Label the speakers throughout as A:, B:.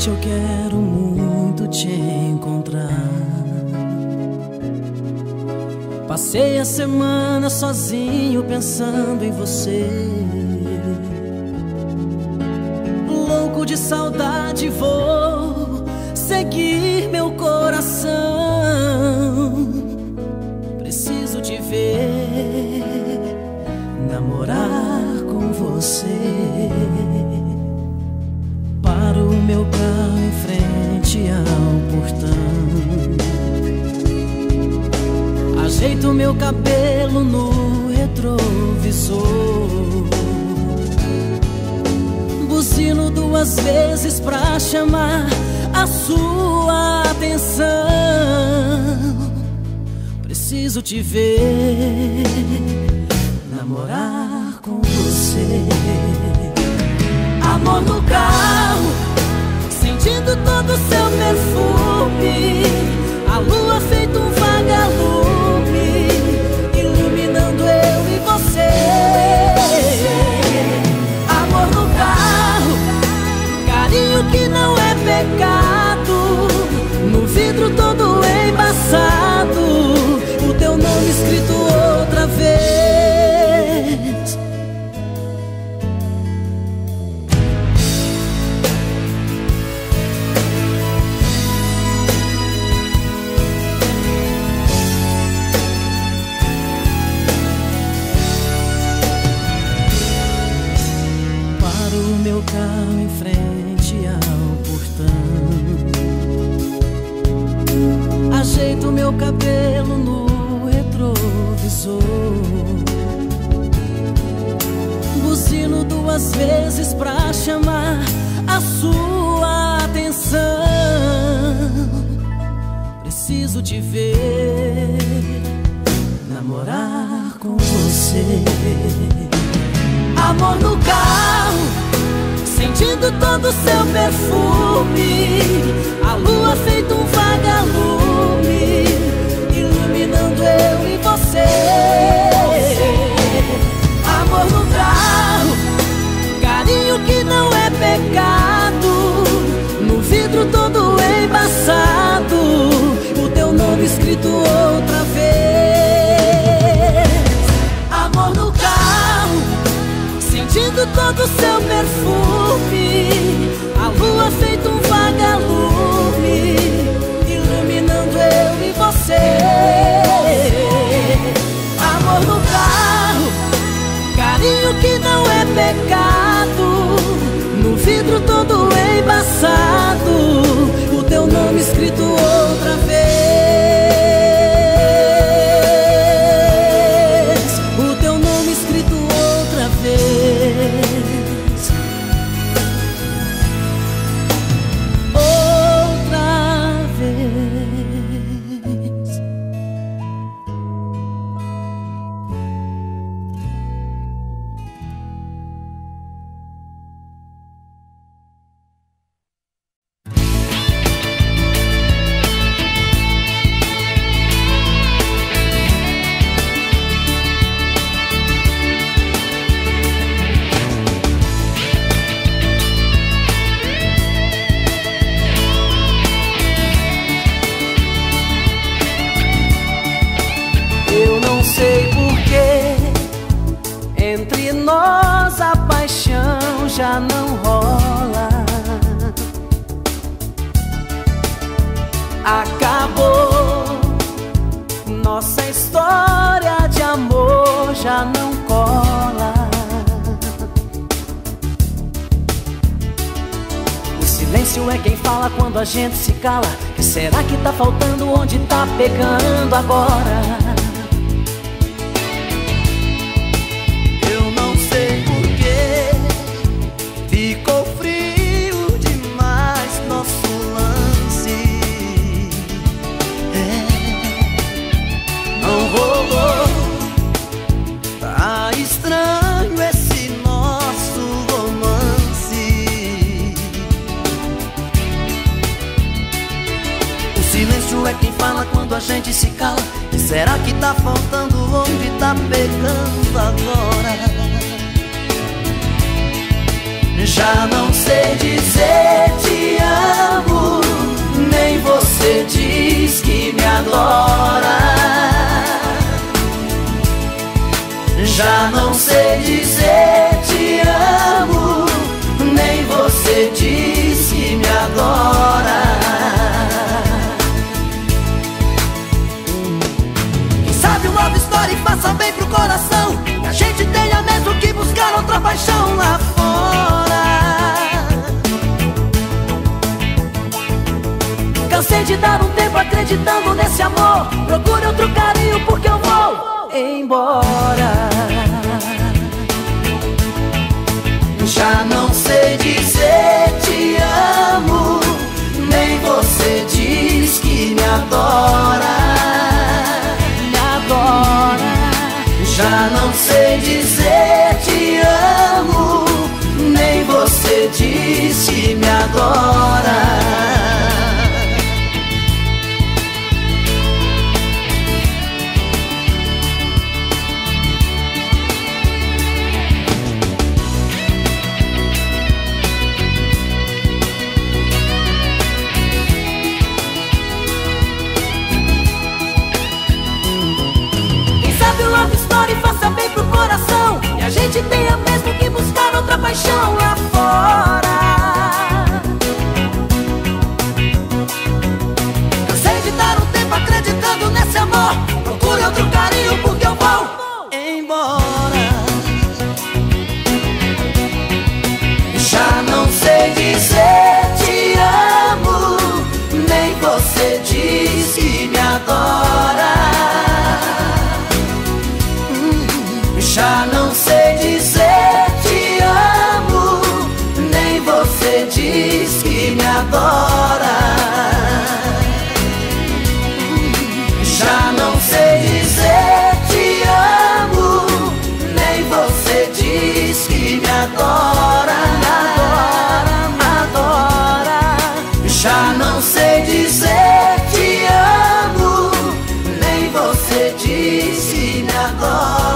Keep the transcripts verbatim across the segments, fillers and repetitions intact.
A: noite eu quero muito te encontrar. Passei a semana sozinho pensando em você. Louco de saudade vou seguir meu coração. Preciso te ver, namorar com você. Paro o meu carro em frente ao portão. Ajeito meu cabelo no retrovisor. Buzino duas vezes pra chamar a sua atenção. Preciso te ver, namorar com você. Amor no carro, sentindo todo o seu perfume. A lua feito um vagalume, iluminando eu e você. Amor no carro, carinho que não é pecado. No vidro todo embaçado, o teu nome escrito outra vez. Meu carro em frente ao portão. Ajeito meu cabelo no retrovisor. Buzino duas vezes pra chamar a sua atenção. Preciso te ver, namorar com você. Amor no carro, sentindo todo o seu perfume. A lua feito um vagalume, iluminando eu e você. Amor no carro, carinho que não é pecado. No vidro todo embaçado, o teu nome escrito outra vez. Amor no carro, sentindo todo o seu perfume. A lua feito um vagalume, iluminando eu e você. Amor no carro, carinho que não é pecado. No vidro todo embaçado, o teu nome escrito outra vez. O teu nome escrito outra vez. Outra vez. Eu não sei porquê, entre nós a paixão já não rola. Acabou, nossa história de amor já não cola. O silêncio é quem fala quando a gente se cala. Que será que tá faltando onde tá pegando agora?
B: Ficou frio demais nosso lance. É, não rolou. Tá estranho esse nosso romance. O silêncio é quem fala quando a gente se cala. E será que tá faltando onde tá pegando agora? Já não sei dizer te amo. diz que me adora. Já não sei dizer te amo, nem você diz que me adora. Quem sabe uma nova história e faça bem pro coração, que a gente tenha mesmo que buscar outra paixão lá fora. Cansei de dar um tempo acreditando nesse amor, procure outro carinho porque eu vou embora. Já não sei dizer te amo, nem você diz que me adora. Me adora. Já não sei dizer te amo, nem você diz que me adora. E faça bem pro coração, e a gente tenha mesmo que buscar outra paixão lá fora. Cansei de dar um tempo acreditando nesse amor, procure outro carinho porque eu vou embora. Já não sei dizer te amo, nem você diz que me adora. Já não sei dizer te amo, nem você diz que me adora. Já não sei dizer te amo, nem você diz que me adora. Me adora, já não sei dizer te amo, nem você diz que me adora.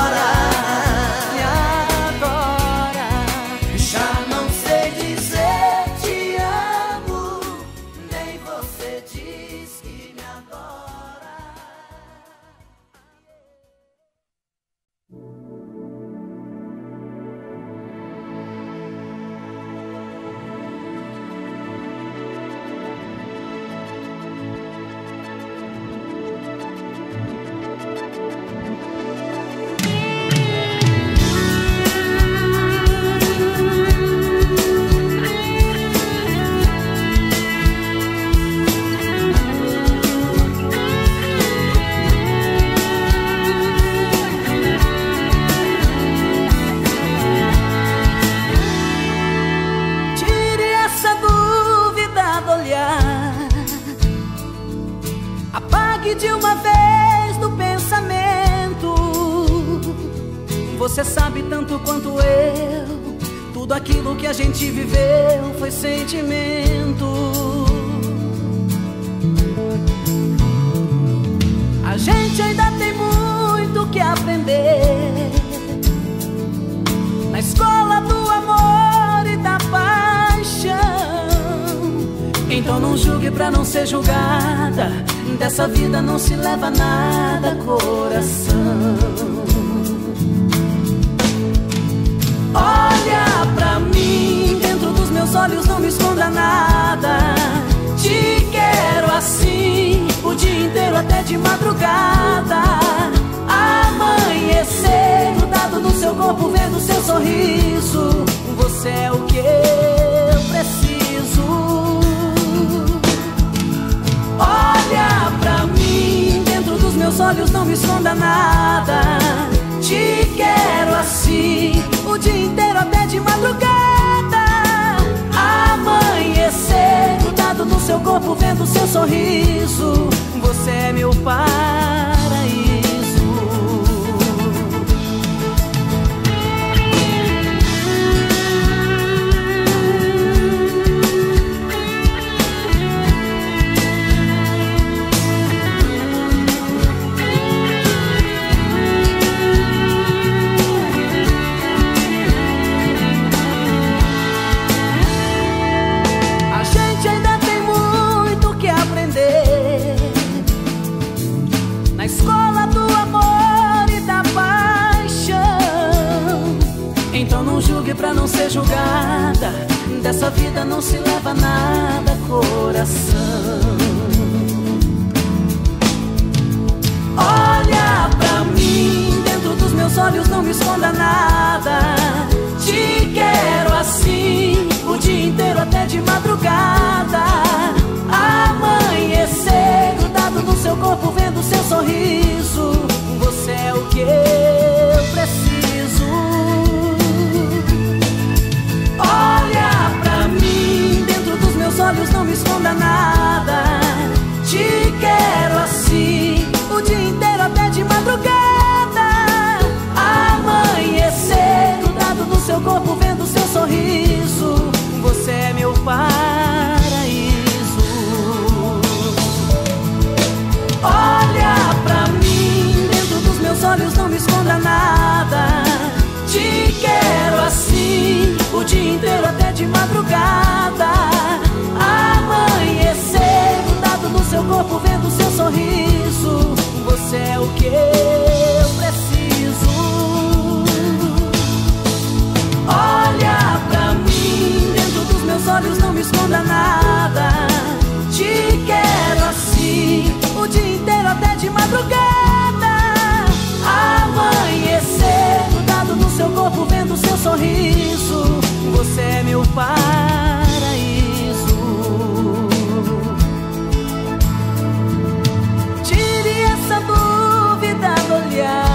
B: De uma vez do pensamento, você sabe tanto quanto eu, tudo aquilo que a gente viveu foi sentimento. A gente ainda tem muito que aprender na escola do amor e da paixão. Então não julgue pra não ser julgada, dessa vida não se leva nada, coração. Olha pra mim, dentro dos meus olhos não me esconda nada. Te quero assim, o dia inteiro até de madrugada. Amanhecer, grudado no seu corpo, vendo seu sorriso. Você é o que eu preciso. Olha pra mim, dentro dos meus olhos não me esconda nada. Te quero assim, o dia inteiro até de madrugada. Amanhecer, grudado no seu corpo, vendo seu sorriso. Você é meu paraíso. pra não ser julgada. Dessa vida não se leva nada, coração. Olha pra mim, dentro dos meus olhos não me esconda nada. Te quero assim, o dia inteiro até de madrugada. Amanhecer, grudado no seu corpo, vendo seu sorriso. Você é o que eu preciso. Olha pra mim, dentro dos meus olhos não me esconda nada. Te quero assim, o dia inteiro até de madrugada. Amanhecer, grudado no seu corpo, vendo seu sorriso. Você é meu paraíso. Olha pra mim, dentro dos meus olhos não me esconda nada. Te quero assim, o dia inteiro até de madrugada. Amanhecer, grudado no seu corpo, vendo seu sorriso. Você é o que eu preciso. Olha pra mim, dentro dos meus olhos não me esconda nada. Te quero assim, o dia inteiro até de madrugada. Amanhecer, grudado no seu corpo, vendo seu sorriso. Você é meu paraíso. Tire essa dúvida do olhar.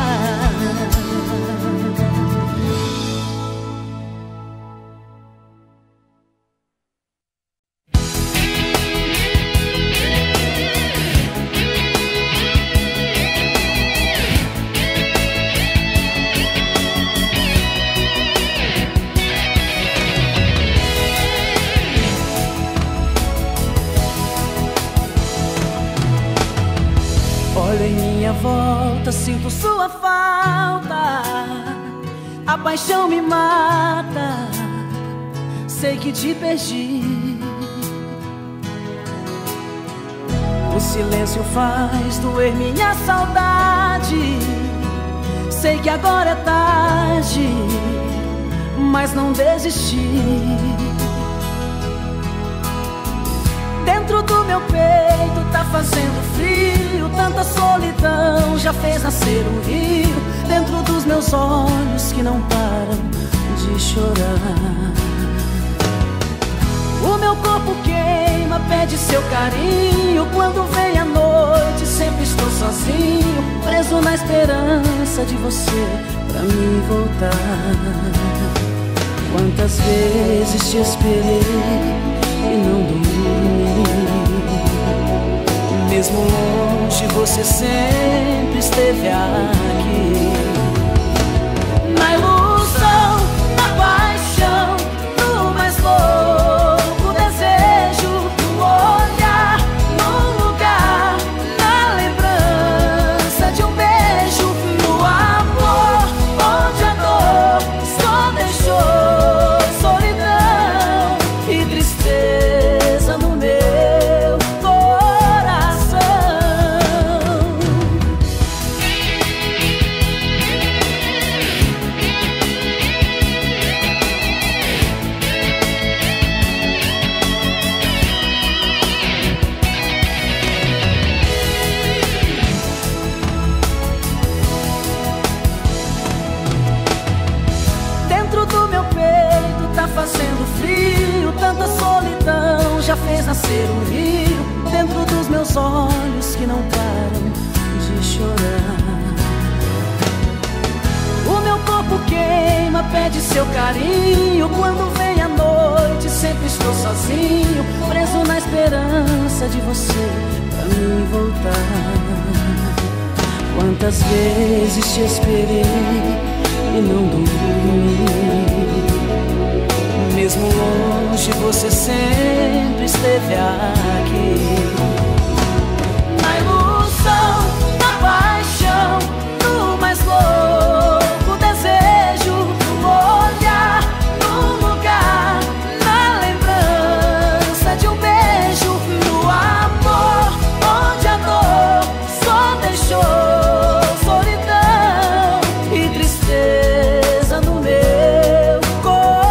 B: Olho em minha volta, sinto sua falta. A paixão me mata, sei que te perdi. O silêncio faz doer minha saudade. Sei que agora é tarde, mas não desisti. Dentro do meu peito tá fazendo frio. Tanta solidão já fez nascer um rio. Dentro dos meus olhos que não param de chorar. O meu corpo queima, pede seu carinho. Quando vem a noite sempre estou sozinho, preso na esperança de você pra mim voltar. Quantas vezes te esperei e não dormi. Mesmo longe você sempre esteve aqui. Na ilusão, na paixão, no mais louco desejo, no olhar, no lugar, na lembrança de um beijo, no amor, onde a dor só deixou solidão e tristeza no meu fazendo frio. Tanta solidão já fez nascer um rio. Dentro dos meus olhos que não param de chorar. O meu corpo queima, pede seu carinho. Quando vem a noite sempre estou sozinho, preso na esperança de você pra mim voltar. Quantas vezes te esperei e não dormi. Mesmo longe você sempre esteve aqui. Na ilusão, na paixão, no mais louco desejo, no olhar, no lugar, na lembrança de um beijo, no amor, onde a dor só deixou solidão e tristeza no meu corpo.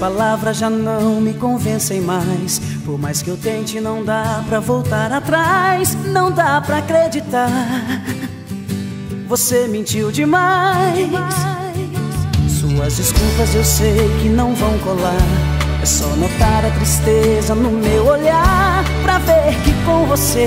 B: palavras já não me convencem mais. Por mais que eu tente, não dá pra voltar atrás. Não dá pra acreditar, você mentiu demais. Suas desculpas eu sei que não vão colar. É só notar a tristeza no meu olhar pra ver que com você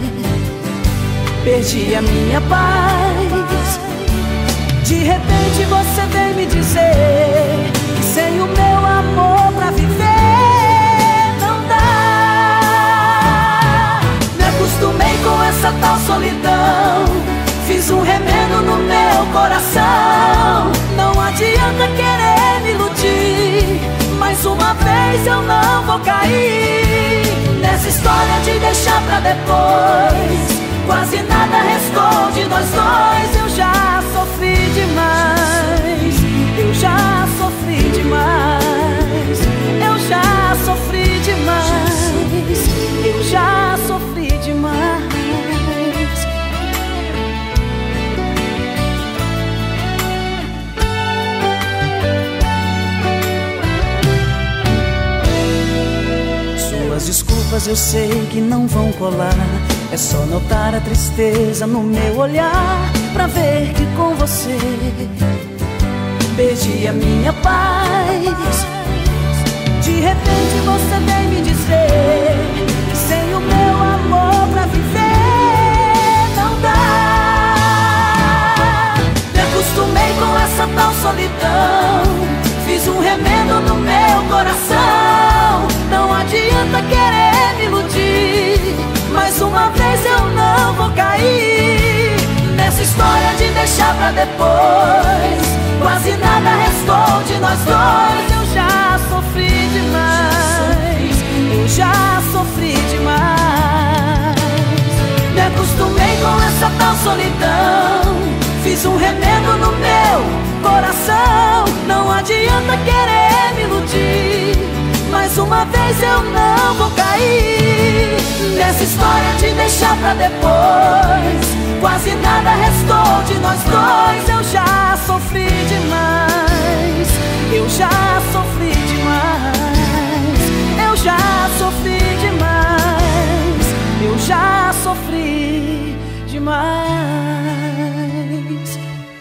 B: perdi a minha paz. De repente você vem me dizer que sem o meu amor pra viver não dá. Me acostumei com essa tal solidão, fiz um remendo no meu coração. Não adianta querer me iludir, mais uma vez eu não vou cair nessa história de deixar pra depois. Quase nada restou de nós dois. Eu já sofri demais, eu já sofri demais, eu já sofri demais, eu já sofri demais. Suas desculpas eu sei que não vão colar. É só notar a tristeza no meu olhar pra ver que com você perdi a minha paz. De repente você vem me dizer que sem o meu amor pra viver não dá. Me acostumei com essa tal solidão, fiz um remendo no meu coração. Não adianta querer me iludir, mais uma vez eu não vou cair nessa história de deixar pra depois. Quase nada restou de nós dois. Eu já sofri demais, eu já sofri demais. Me acostumei com essa tal solidão, fiz um remendo no meu coração. Não adianta querer me iludir, mais uma vez eu não vou cair nessa história de deixar pra depois. Quase nada restou de nós dois. Eu já sofri demais, eu já sofri demais, eu já sofri demais, eu já sofri demais.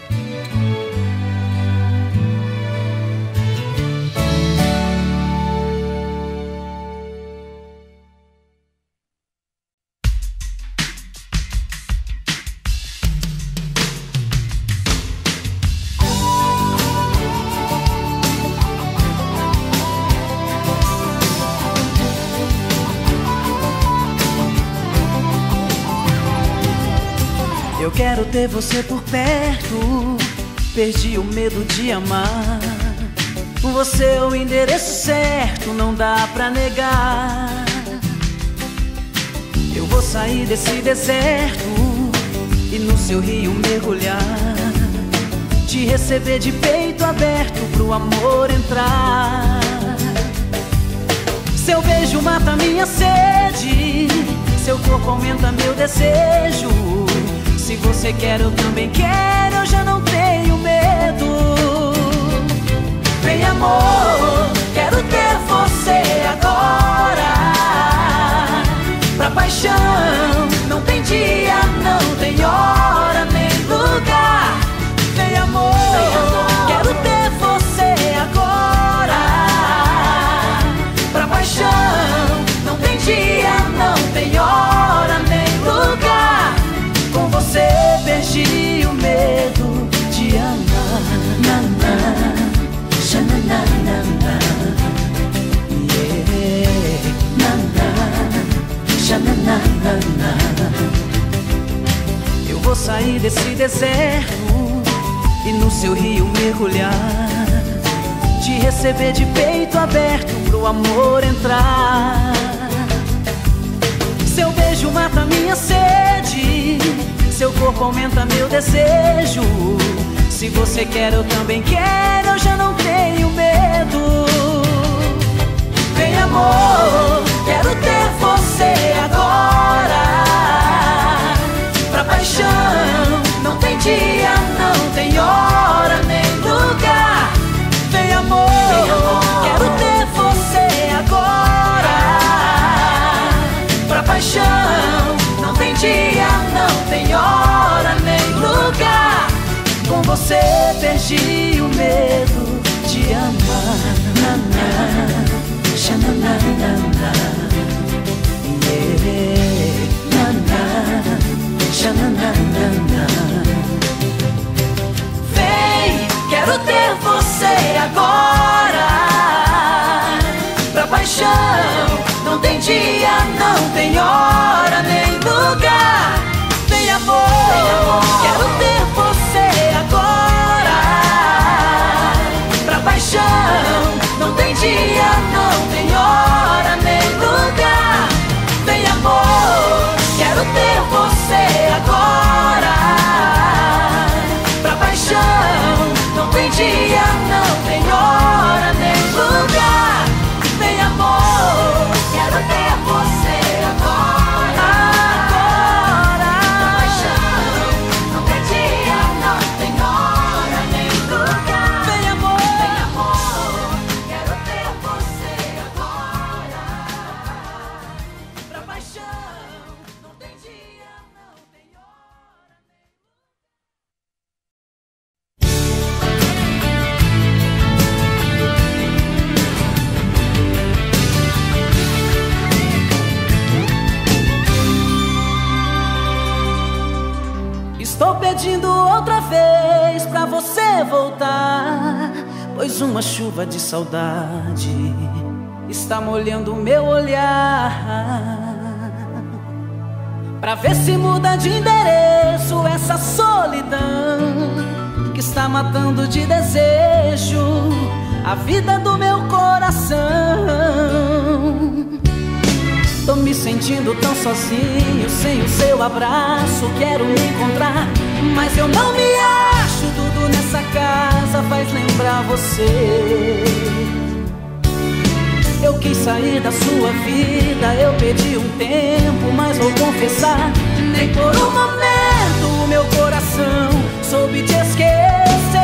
B: Eu quero ter você por perto, perdi o medo de amar. Você é o endereço certo, não dá pra negar. Eu vou sair desse deserto e no seu rio mergulhar, te receber de peito aberto pro amor entrar. Seu beijo mata minha sede, seu corpo aumenta meu desejo. Se você quer, eu também quero, eu já não tenho medo. Vem amor, quero ter você agora. Pra paixão não tem dia, não tem hora nem lugar. Vem amor, quero ter você agora. Pra paixão não tem dia, não tem hora nem lugar. Com você perdi o medo de amar. Naná, xananana, yeah. Naná, xananana. Eu vou sair desse deserto e no seu rio mergulhar, te receber de peito aberto pro amor entrar. Seu beijo mata minha sede, seu corpo aumenta meu desejo. Se você quer, eu também quero, eu já não tenho medo. Vem amor, quero ter você agora. Pra paixão não tem dia, não tem hora nem lugar. Vem amor, quero ter tem hora nem lugar. Com você perdi o medo de amar. Naná, xananana, yeah. Naná, xananana. Vem, quero ter você agora. Pra paixão não tem dia, não tem hora nem lugar. Vem amor, quero ter você agora. Pra paixão não tem dia, não tem hora nem lugar. Vem amor, quero ter você agora. Pra paixão não tem dia, não tem hora nem lugar. Vem amor, quero ter você agora. Agora. Pra paixão não tem dia, não tem hora nem lugar. Vem amor, vem amor, quero ter você agora. Pra paixão não tem dia, não tem hora nem lugar. Estou pedindo outra vez pra você voltar, pois uma chuva de saudade está molhando o meu olhar. Pra ver se muda de endereço essa solidão que está matando de desejo a vida do meu coração. Tô me sentindo tão sozinho, sem o seu abraço. Quero me encontrar, mas eu não me acho. Tudo nessa casa faz lembrar você. Eu quis sair da sua vida, eu pedi um tempo, mas vou confessar, nem por um momento o meu coração soube te esquecer.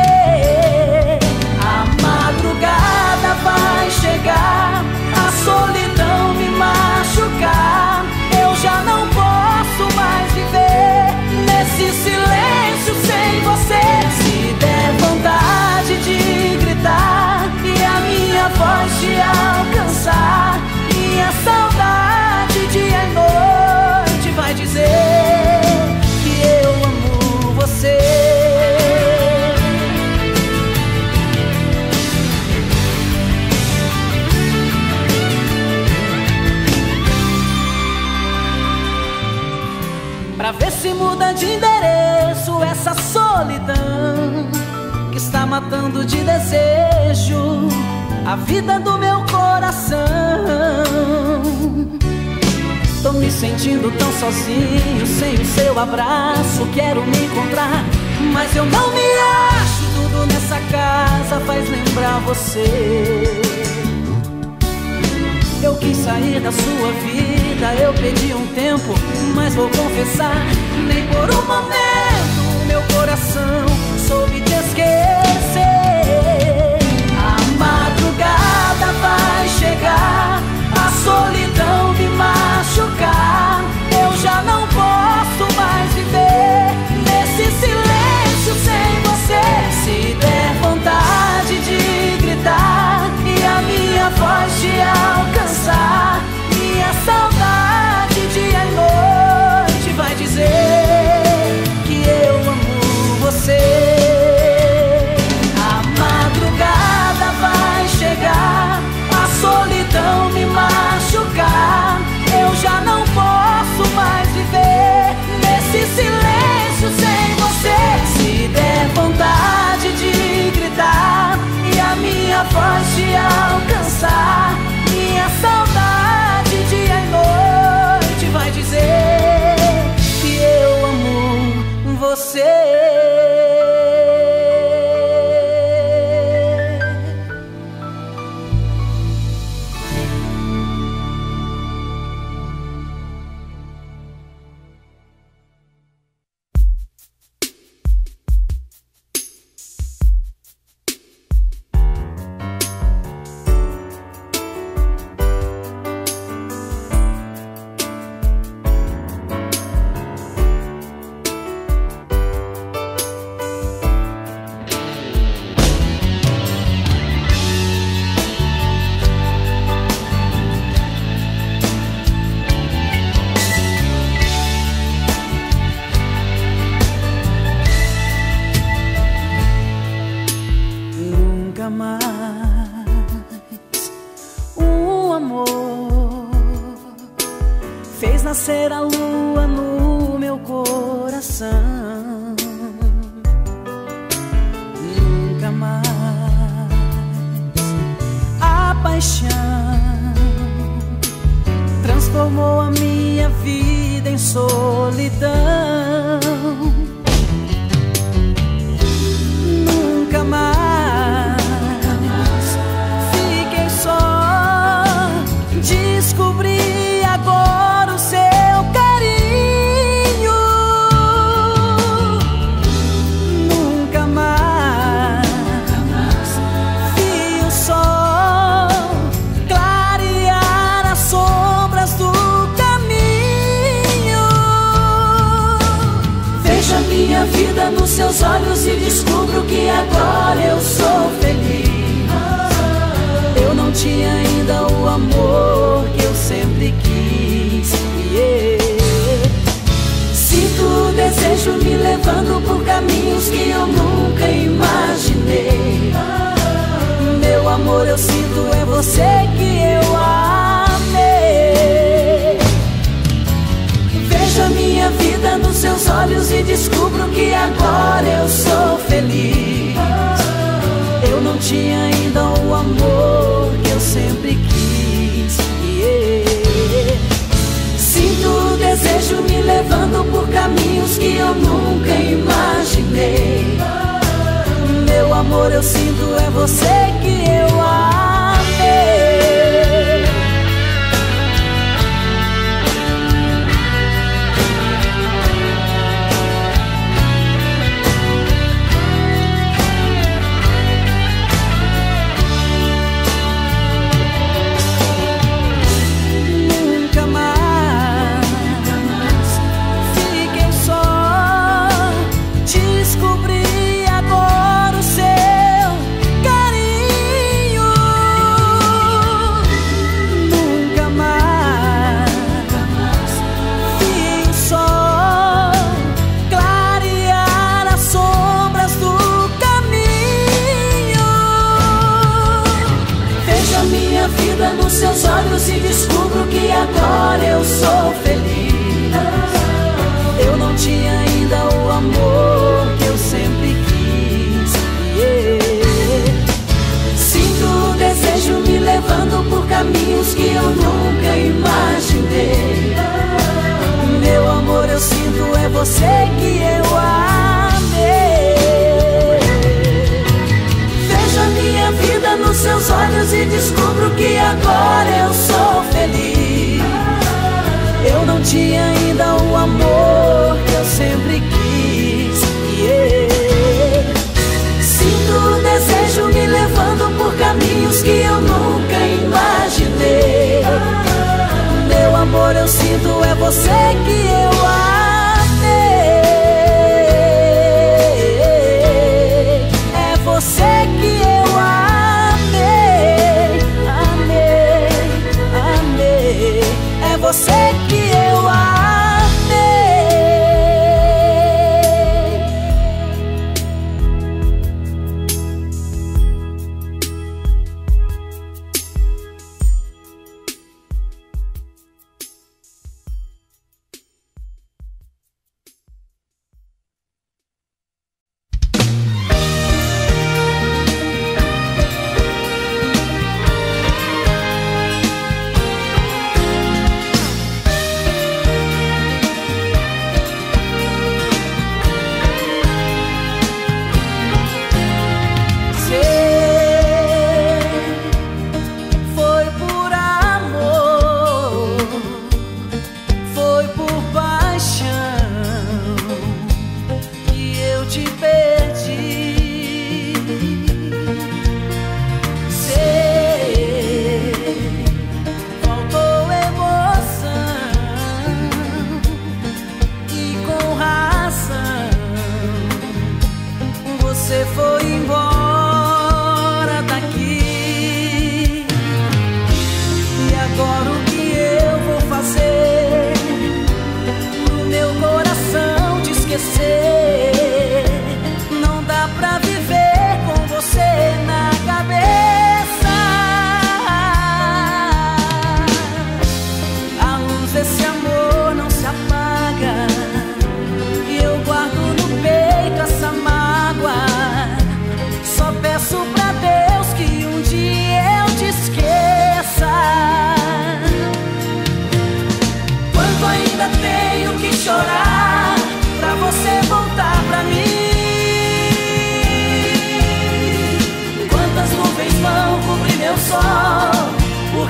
B: A madrugada vai chegar, a solidão me machucar. Eu já não posso mais viver nesse silêncio sem você. Se der vontade de gritar e a minha voz te alcançar, minha saudade dia e noite vai dizer que eu amo você. Pra ver se muda de endereço essa solidão que está matando de desejo a vida do meu coração. Tô me sentindo tão sozinho, sem o seu abraço. Quero me encontrar, mas eu não me acho. Tudo nessa casa faz lembrar você. Eu quis sair da sua vida, eu pedi um tempo, mas vou confessar, nem por um momento meu coração soube te esquecer. A madrugada vai chegar, a solidão me machucar. Eu já não posso mais viver nesse silêncio sem você. Se der vontade de gritar e a minha voz te alcançar, minha saudade dia e noite vai dizer ser a lua no meu coração. Nunca mais a paixão transformou a minha vida em solidão. Nunca mais fiquei só, descobri agora o seu carinho. Nunca mais vi o sol clarear as sombras do caminho. Vejo a minha vida nos seus olhos e descubro que agora eu sou feliz. Eu não tinha ainda o amor que eu sempre quis. Yeah. Sinto o desejo me levando por caminhos que eu nunca imaginei. Meu amor, eu sinto, é você que eu amei. Vejo a minha vida nos seus olhos e descubro que agora eu sou feliz. Eu não tinha ainda o amor que eu sempre quis. Yeah. Sinto o desejo me levando por caminhos que eu nunca imaginei. Meu amor, eu sinto, é você que eu amei. Descobri agora o seu carinho.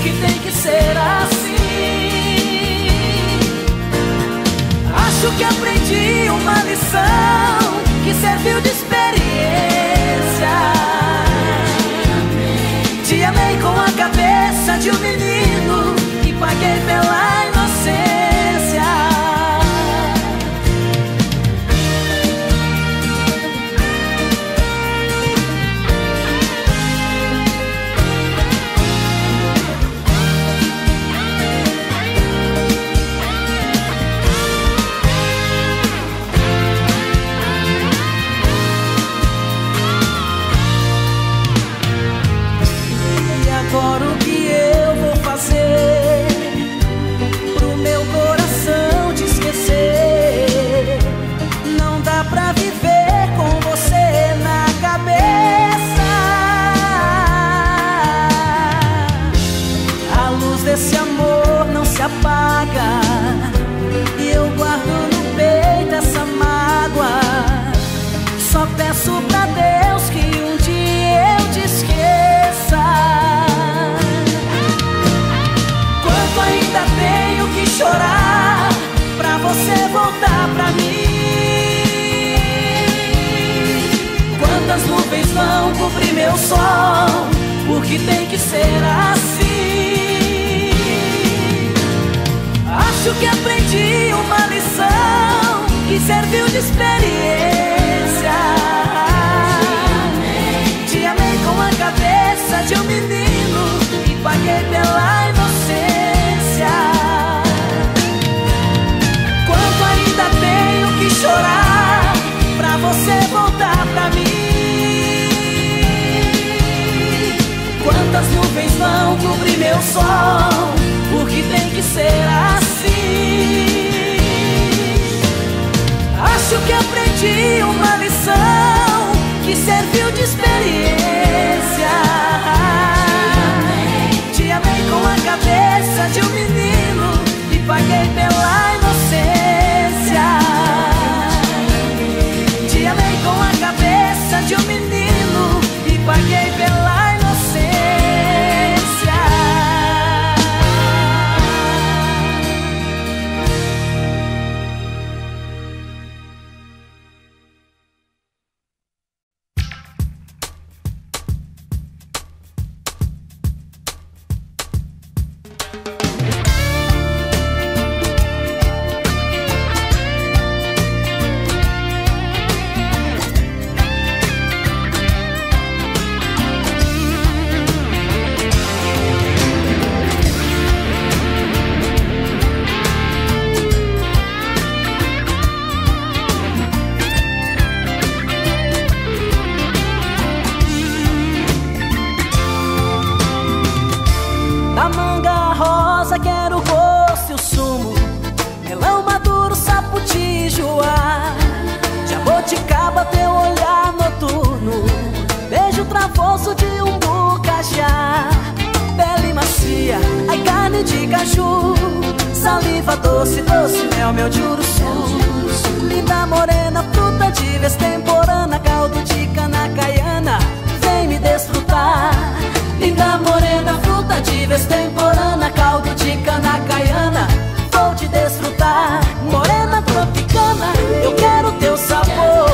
B: porque tem que ser assim. Acho que aprendi uma lição que serviu de experiência. Te amei com a cabeça de um menino e paguei pela inocência. Agora o que eu vou fazer pro meu coração te esquecer? Não dá pra viver com você na cabeça. A luz desse amor não se apaga e eu guardo no peito essa mágoa. Só peço pra Deus que um dia eu te esqueça. Ainda tenho que chorar pra você voltar pra mim. Quantas nuvens vão cobrir meu sol, porque tem que ser assim. Acho que aprendi uma lição que serviu de experiência. Te amei com a cabeça de um menino e paguei pela inocência. Quanto ainda tenho que chorar pra você voltar pra mim. Quantas nuvens vão cobrir meu sol, porque tem que ser assim. Acho que aprendi uma lição que serviu de experiência. Te amei com a cabeça de um menino e paguei pela inocência. Te amei com a cabeça de um menino e paguei pela inocência. Jaboticaba, teu olhar noturno, beijo travoso de um bucajá, pele macia, ai carne de caju, saliva doce, doce mel, meu juruçu. Linda morena, fruta de vez temporana, caldo de cana caiana, vem me desfrutar. Linda morena, fruta de vez temporana, caldo de cana caiana, vou te desfrutar. Morena tropicana, eu quero teu sabor.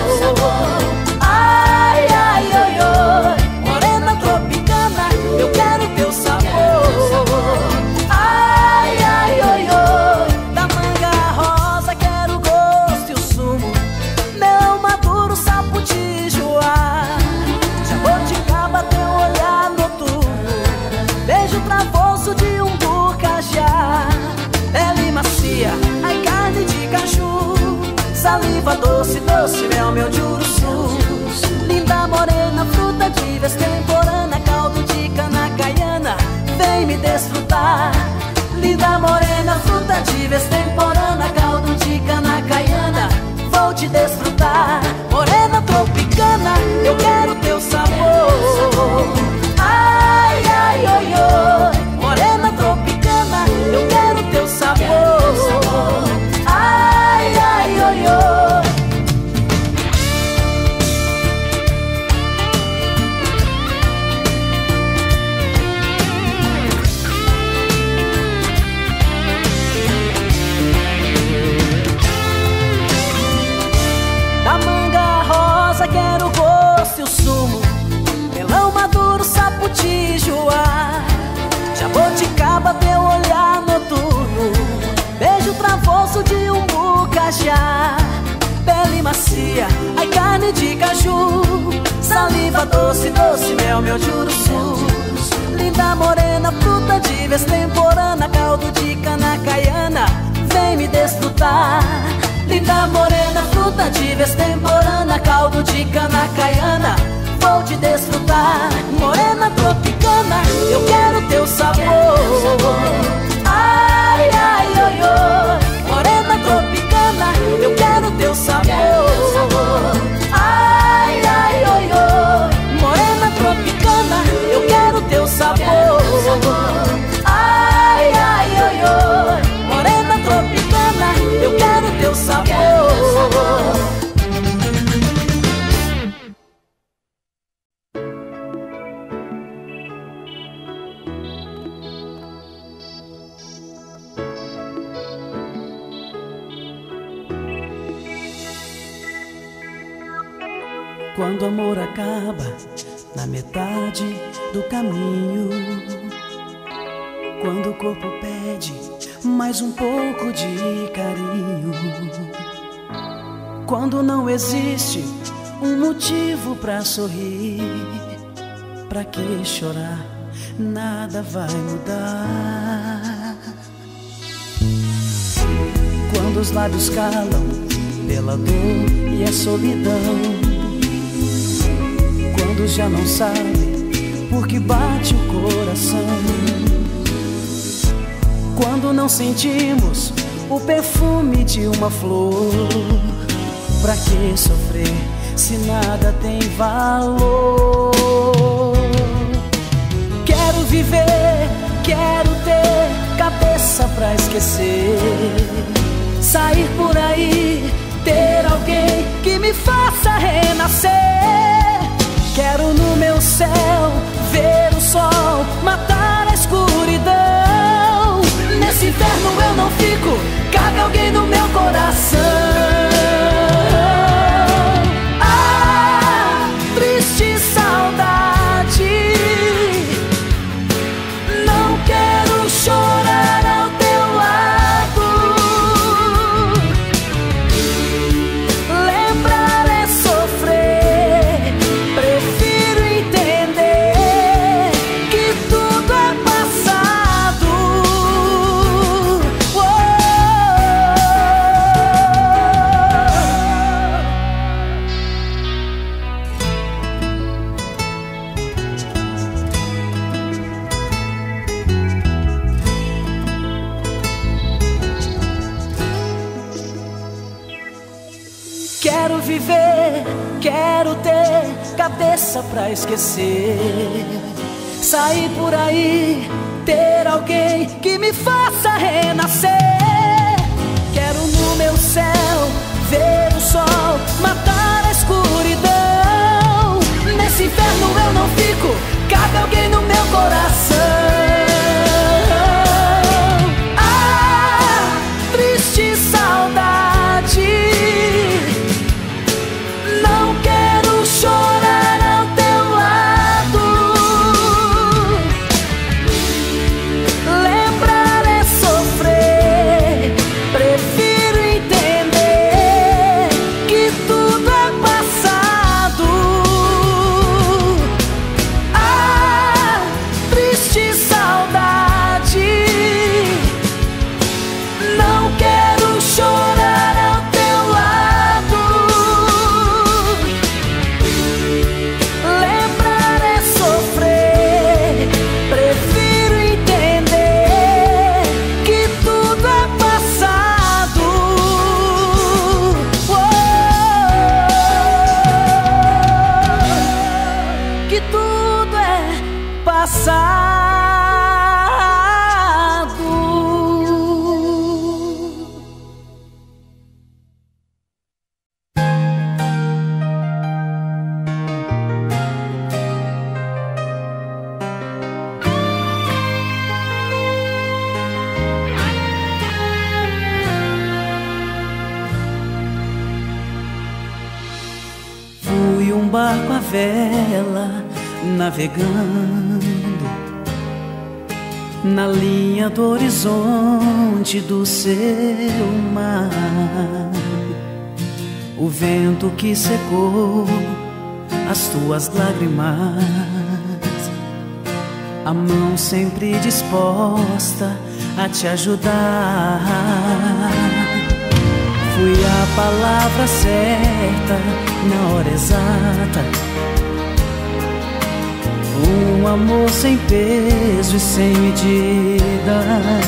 B: Ai, ai, oi, oi. Morena tropicana, eu quero teu sabor. Ai, ai, oi, oi. Da manga rosa quero o gosto e o sumo, mel maduro, sapo de joá. Jaboticaba, teu olhar noturno, beijo travoso de um bucajá, pele macia, ai carne de caju, saliva doce, doce mel, meu juruçu. Linda morena, fruta de vez temporana, caldo de cana caiana, vem me desfrutar. Linda morena, fruta de vez temporana, caldo de cana caiana, vou te desfrutar. Morena tropicana, eu quero teu sabor. Ai, ai, oi, oi. Morena tropicana, eu quero teu sabor. Ai, ai, oi, oi. doce o sumo, melão maduro, saputijuá, jaboticaba, teu olhar noturno, beijo travoso de um bucajá, pele macia, ai carne de caju, saliva doce, doce mel, meu juruçu. Linda morena, fruta de vez temporana, caldo de cana caiana, vem me desfrutar. Linda morena, fruta de vez temporana, caldo de cana caiana, vou te desfrutar. Morena tropicana, eu quero teu sabor. Ai, ai, oi, oi. Morena tropicana, eu quero teu sabor. Ai, ai, oi, oi. Morena tropicana, eu quero teu sabor. Ai, ai, oi, oi. Morena tropicana, eu quero teu sabor. Quando o amor acaba na metade do caminho, quando o corpo pede mais um pouco de carinho, quando não existe um motivo pra sorrir, pra que chorar? Nada vai mudar. Quando os lábios calam pela dor e a solidão, quando já não sabe por que bate o coração, quando não sentimos o perfume de uma flor, pra que sofrer se nada tem valor? Quero viver, quero ter cabeça pra esquecer, sair por aí, ter alguém que me faça renascer. Quero no meu céu ver o sol, matar a escuridão. Nesse inferno eu não fico, cabe alguém no meu coração. Ah, triste saudade, não quero chorar ao teu lado. Lembrar é sofrer, prefiro entender que tudo é passado. Quero viver, quero ter cabeça pra esquecer, sair por aí, ter alguém que me faça renascer. Quero no meu céu ver o sol, matar a escuridão. Nesse inferno eu não fico, cabe alguém no meu coração. Ah, triste saudade, não quero chorar ao teu lado. Lembrar é sofrer, prefiro entender que tu um barco à vela, navegando na linha do horizonte do seu mar. O vento que secou as tuas lágrimas, a mão sempre disposta a te ajudar. Fui a palavra certa na hora exata, um amor sem peso e sem medida.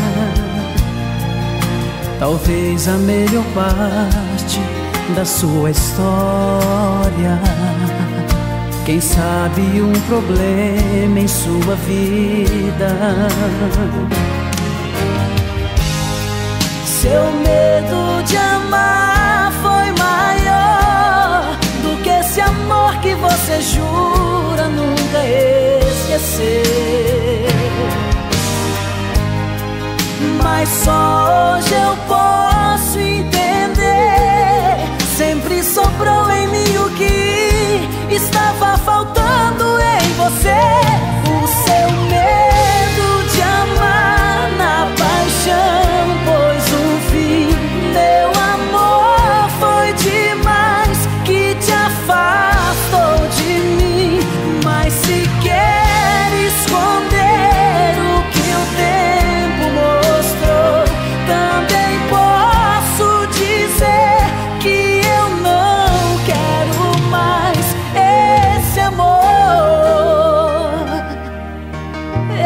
B: Talvez a melhor parte da sua história, quem sabe um problema em sua vida. Seu medo de amar foi maior do que esse amor que você jura nunca esquecer. Mas só hoje eu posso entender, sempre sobrou em mim o que estava faltando em você. O seu medo de amar na paixão pôs um fim. Meu amor foi demais, que te afastou de mim. Mas se quer esconder o que o tempo mostrou, também posso dizer que eu não quero mais esse amor. É.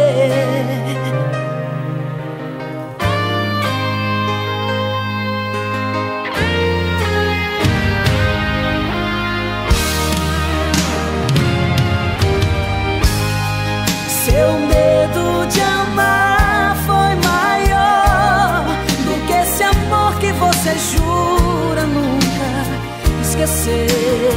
B: Seu medo de amar foi maior do que esse amor que você jura nunca esquecer.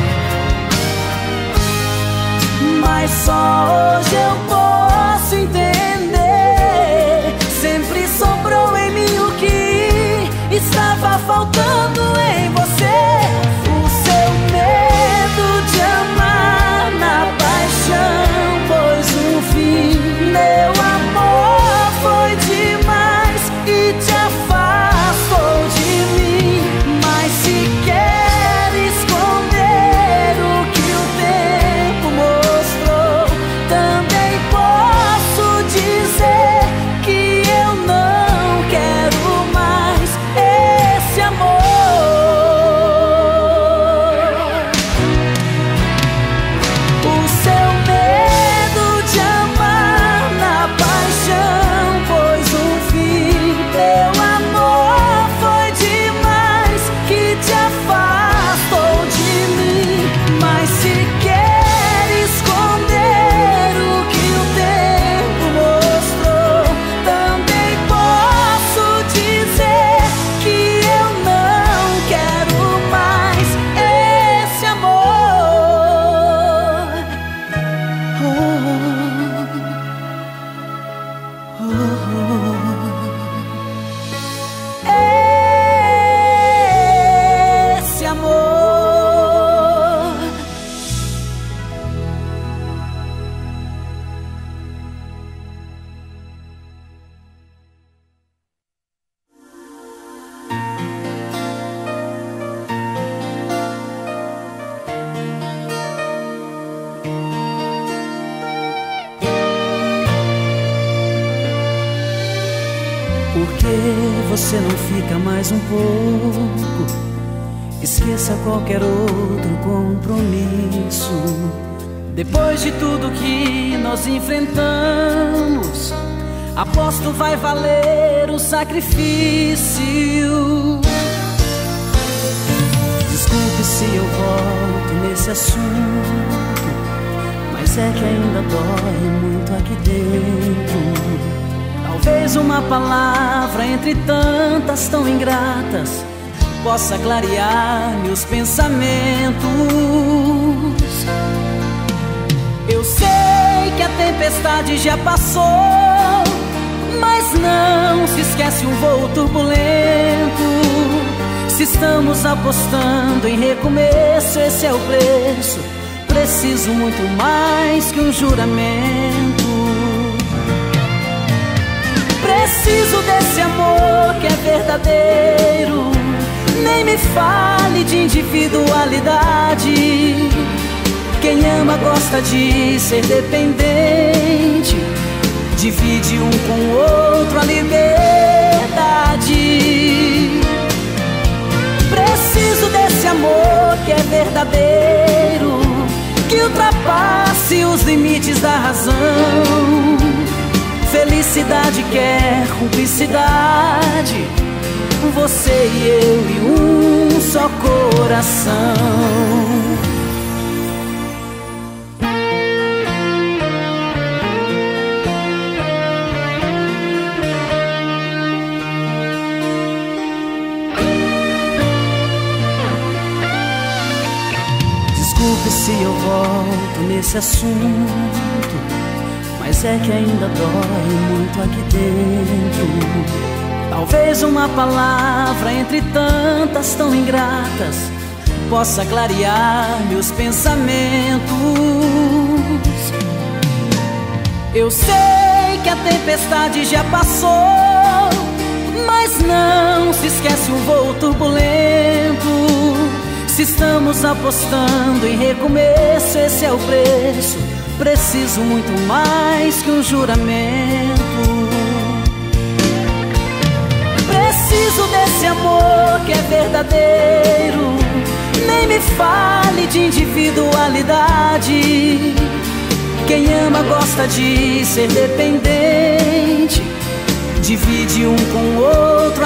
B: Mas só hoje eu posso entender, sempre sobrou em mim o que estava faltando em você. O seu medo de amar na paixão pôs um fim. Meu amor foi demais e te afastou de mim. Mas se quer esconder o que o tempo mostrou, também posso dizer que eu não quero mais esse amor. O seu medo de amar na paixão pôs um fim. Meu amor foi demais, que te afastou de mim. Mas se quer esconder o que o tempo mostrou, também posso dizer que eu não quero mais esse amor. Oh, oh, oh. Esse amor. Por que você não fica mais um pouco? Esqueça qualquer outro compromisso. Depois de tudo que nós enfrentamos, aposto vai valer o sacrifício. Desculpe se eu volto nesse assunto, mas é que ainda dói muito aqui dentro. Talvez uma palavra entre tantas tão ingratas possa clarear meus pensamentos. Eu sei que a tempestade já passou, mas não se esquece um voo turbulento. Se estamos apostando em recomeço, esse é o preço. Preciso muito mais que um juramento. Preciso desse amor que é verdadeiro. Nem me fale de individualidade. Quem ama gosta de ser dependente. Divide um com o outro a liberdade. Preciso desse amor que é verdadeiro, que ultrapasse os limites da razão. Felicidade quer cumplicidade, você e eu e um só coração. Desculpe se eu volto nesse assunto, mas é que ainda dói muito aqui dentro. Talvez uma palavra entre tantas tão ingratas possa clarear meus pensamentos. Eu sei que a tempestade já passou, mas não se esquece um voo turbulento. Se estamos apostando em recomeço, esse é o preço. Preciso muito mais que um juramento. Preciso desse amor que é verdadeiro. Nem me fale de individualidade. Quem ama gosta de ser dependente. Divide um com o outro a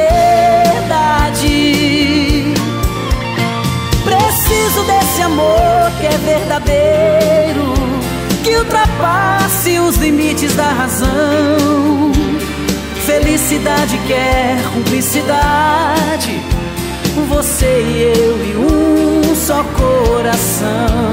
B: liberdade. Preciso desse amor que é verdadeiro, que ultrapasse os limites da razão. Felicidade quer cumplicidade, você e eu e um só coração.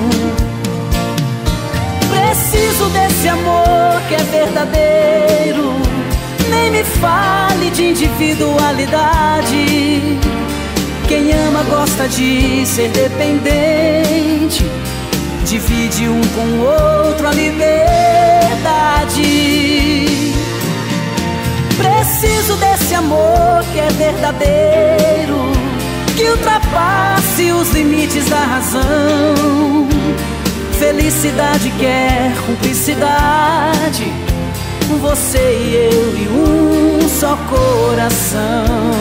B: Preciso desse amor que é verdadeiro. Nem me fale de individualidade. Quem ama gosta de ser dependente. Divide um com o outro a liberdade. Preciso desse amor que é verdadeiro, que ultrapasse os limites da razão. Felicidade quer cumplicidade, você e eu e um só coração.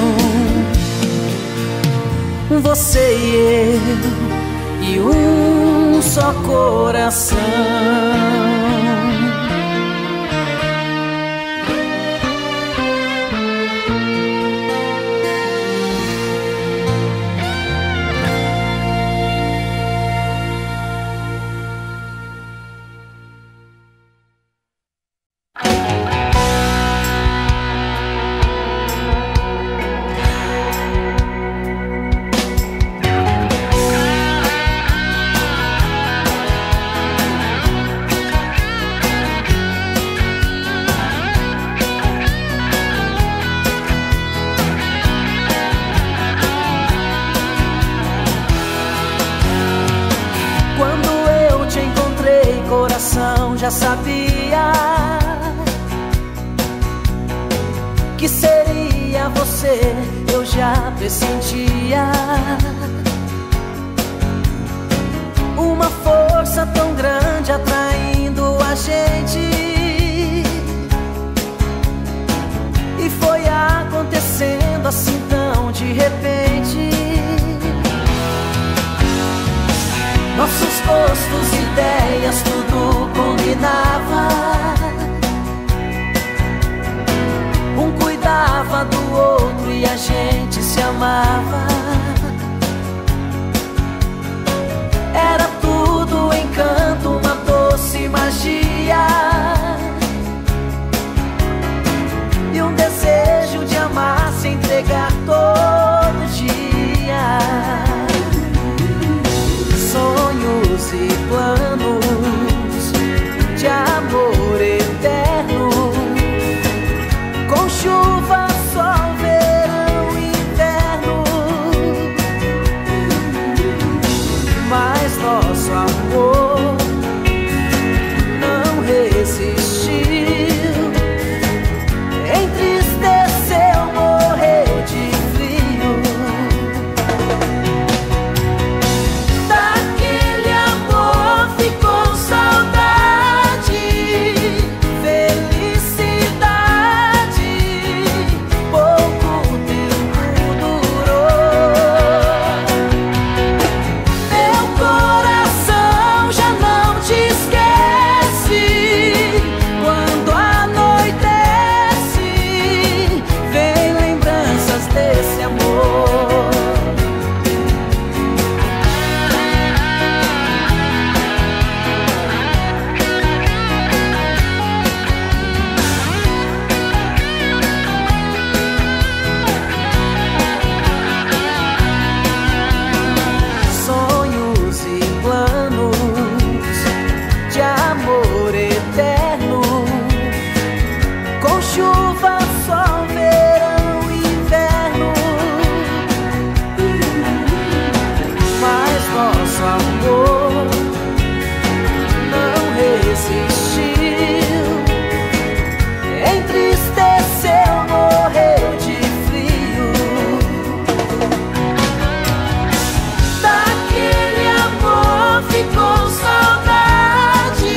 B: Você e eu e um só coração. Já sabia que seria você, eu já pressentia. Uma força tão grande atraindo a gente, e foi acontecendo assim tão de repente. Nossos gostos, ideias, tudo combinava. Um cuidava do outro e a gente se amava. Era tudo encanto, uma doce magia, e um desejo de amar, se entregar todo dia. Sonhos e planos de amor eterno, com chuva, sol, verão e inverno. mas nosso amor não resistiu, entristeceu, morreu de frio. Daquele amor ficou saudade, felicidade, pouco tempo durou. Meu coração já não te esquece, quando anoitece, vem lembranças desse amor. Sonhos e planos de amor eterno, com chuva, sol, verão, inverno. Mas nosso amor não resistiu, entristeceu, morreu de frio. Daquele amor ficou saudade,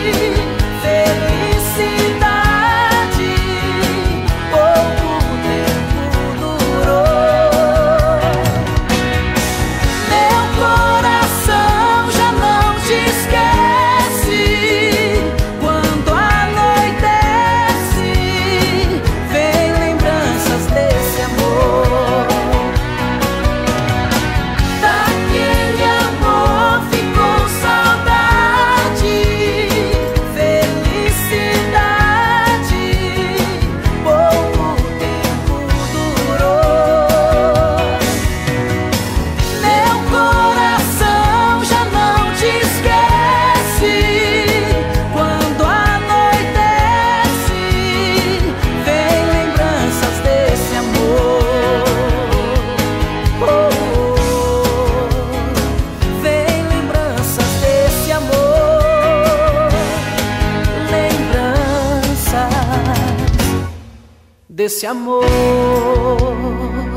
B: felicidade, pouco tempo durou. Meu coração já não te esquece, quando anoitece, vem lembranças desse amor. Daquele amor ficou saudade, felicidade, pouco tempo durou. Meu coração já não te esquece, quando anoitece, vem lembranças desse amor. Oh, vem lembranças desse amor, lembranças desse amor.